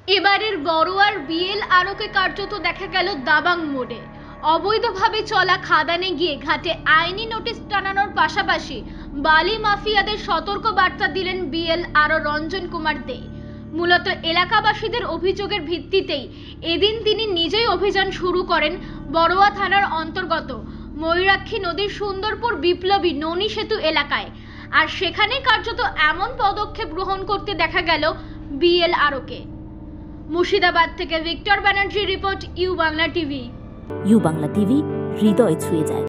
এবারের বড়োয়ার বিএল আরকে কার্যত দেখা গেল দাবাং মোড়ে। অবৈধভাবে চলা খাদানে গিয়ে ঘাটে আইনি নোটিশ টানানোর পাশাপাশি বালি মাফিয়াদের সতর্ক বার্তা দিলেন বিএল আরও রঞ্জন কুমার দে। মূলত এলাকাবাসীদের অভিযোগের ভিত্তিতেই এদিন তিনি নিজেই অভিযান শুরু করেন বড়োয়া থানার অন্তর্গত ময়ূরাক্ষী নদীর সুন্দরপুর বিপ্লবী ননী সেতু এলাকায়। আর সেখানে কার্যত এমন পদক্ষেপ গ্রহণ করতে দেখা গেল বিএল আরকে। মুর্শিদাবাদ থেকে Victor Banerjee report, U Bangla TV. U Bangla TV হৃদয় ছুঁয়ে যায়।